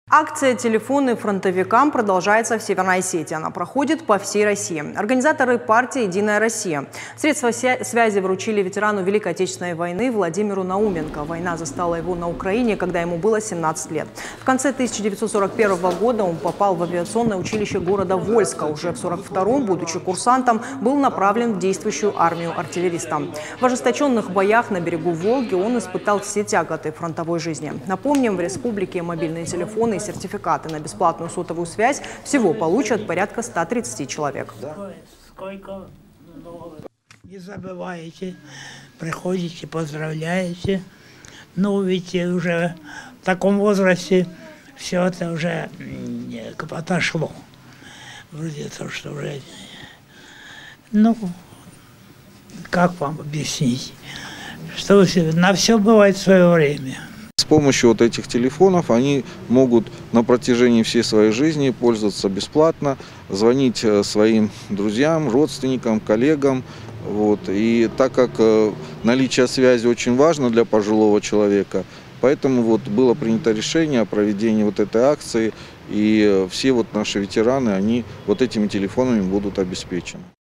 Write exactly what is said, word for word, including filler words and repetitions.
Акция «Телефоны фронтовикам» продолжается в Северной Осетии. Она проходит по всей России. Организаторы партии «Единая Россия». Средства связи вручили ветерану Великой Отечественной войны Владимиру Науменко. Война застала его на Украине, когда ему было семнадцать лет. В конце тысяча девятьсот сорок первого года он попал в авиационное училище города Вольска. Уже в сорок втором, будучи курсантом, был направлен в действующую армию артиллеристом. В ожесточенных боях на берегу Волги он испытал все тяготы фронтовой жизни. Напомним, в республике мобильные телефоны и сертификаты на бесплатную сотовую связь всего получат порядка ста тридцати человек. Не забывайте, приходите, поздравляете. Ну, ведь уже в таком возрасте все это уже отошло. Вроде то, что уже... Ну, как вам объяснить? Что на все бывает свое время. С помощью вот этих телефонов они могут на протяжении всей своей жизни пользоваться бесплатно, звонить своим друзьям, родственникам, коллегам. Вот. И так как наличие связи очень важно для пожилого человека, поэтому вот было принято решение о проведении вот этой акции, и все вот наши ветераны, они вот этими телефонами будут обеспечены.